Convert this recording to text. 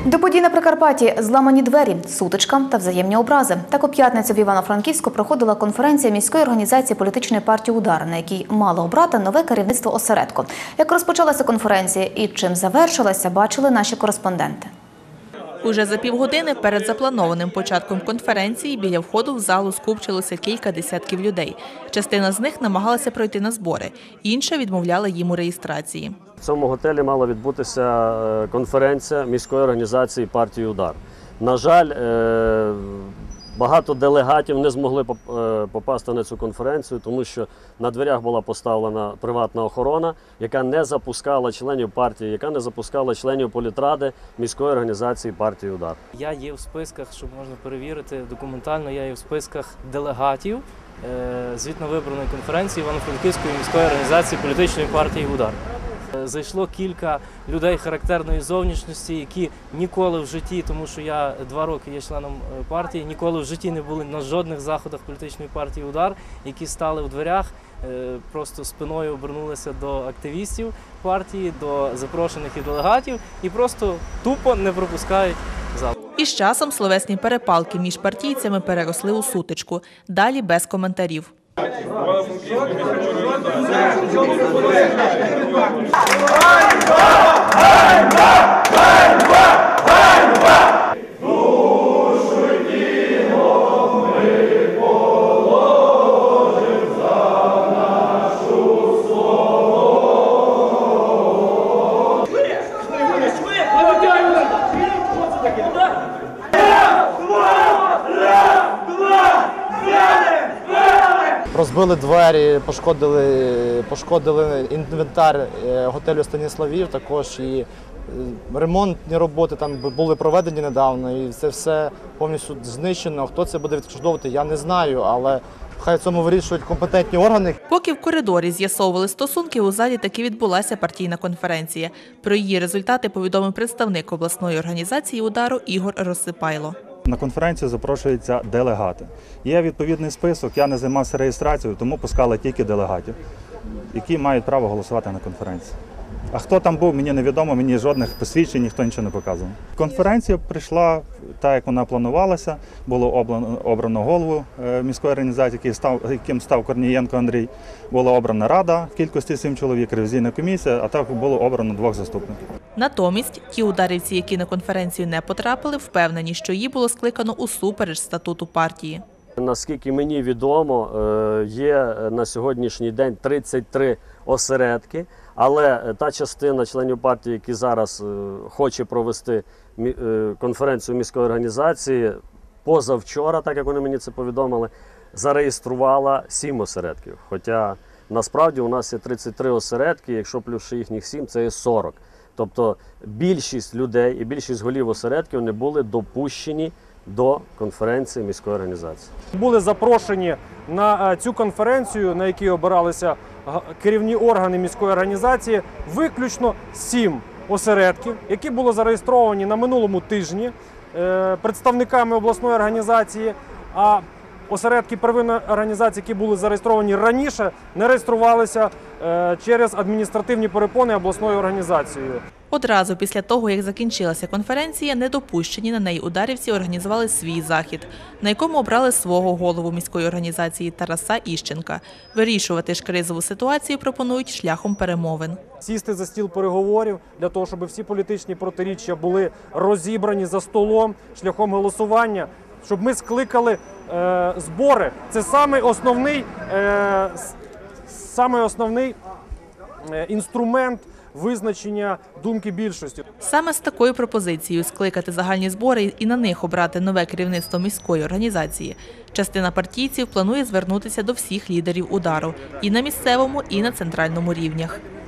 До подій на Прикарпатті – зламані двері, сутичка та взаємні образи. Так у п'ятницю в Івано-Франківську проходила конференція міської організації політичної партії «Удар», на якій мало обрати нове керівництво осередку. Як розпочалася конференція і чим завершилася, бачили наші кореспонденти. Уже за півгодини перед запланованим початком конференції біля входу в залу скупчилося кілька десятків людей. Частина з них намагалася пройти на збори, інша відмовляла їм у реєстрації. В цьому готелі мала відбутися конференція міської організації партії «Удар». На жаль, багато делегатів не змогли попасти на цю конференцію, тому що на дверях була поставлена приватна охорона, яка не запускала членів партії, яка не запускала членів політради міської організації партії «Удар». Я є в списках, щоб можна перевірити документально, я є в списках делегатів звітно вибраної конференції Івано-Франківської міської організації політичної партії «Удар». Зайшло кілька людей характерної зовнішності, які ніколи в житті, тому що я 2 роки є членом партії, ніколи в житті не були на жодних заходах політичної партії «Удар», які стали в дверях, просто спиною обернулися до активістів партії, до запрошених і делегатів і просто тупо не пропускають зал. І з часом словесні перепалки між партійцями переросли у сутичку. Далі без коментарів. Розбили двері, пошкодили інвентар готелю «Станіславів», також і ремонтні роботи там були проведені недавно, і це все повністю знищено. Хто це буде відшкодовувати, я не знаю, але хай цьому вирішують компетентні органи. Поки в коридорі з'ясовували стосунки, у залі таки відбулася партійна конференція. Про її результати повідомив представник обласної організації «Удару» Ігор Розсипайло. На конференцію запрошуються делегати. Є відповідний список, я не займався реєстрацією, тому пускали тільки делегатів, які мають право голосувати на конференції. А хто там був, мені невідомо, мені жодних посвідчень, ніхто нічого не показував. Конференція прийшла так, як вона планувалася. Було обрано голову міської організації, яким став Корнієнко Андрій. Була обрана рада в кількості 7 чоловік, ревізійна комісія, а так було обрано 2 заступників. Натомість ті ударівці, які на конференцію не потрапили, впевнені, що її було скликано усупереч статуту партії. Наскільки мені відомо, є на сьогоднішній день 33 осередки, але та частина членів партії, які зараз хоче провести конференцію міської організації, позавчора, так як вони мені це повідомили, зареєструвала 7 осередків. Хоча насправді у нас є 33 осередки, якщо плюс їхніх 7, це є 40. Тобто більшість людей і більшість голів осередків не були допущені до конференції міської організації. Були запрошені на цю конференцію, на якій обиралися керівні органи міської організації, виключно 7 осередків, які були зареєстровані на минулому тижні представниками обласної організації, а осередки первинної організації, які були зареєстровані раніше, не реєструвалися через адміністративні перепони обласною організацією. Одразу після того, як закінчилася конференція, недопущені на неї ударівці організували свій захід, на якому обрали свого голову міської організації Тараса Іщенка. Вирішувати ж кризову ситуацію пропонують шляхом перемовин. Сісти за стіл переговорів для того, щоб всі політичні протиріччя були розібрані за столом шляхом голосування, щоб ми скликали збори. Це самий основний інструмент визначення думки більшості. Саме з такою пропозицією скликати загальні збори і на них обрати нове керівництво міської організації. Частина партійців планує звернутися до всіх лідерів «Удару» і на місцевому, і на центральному рівнях.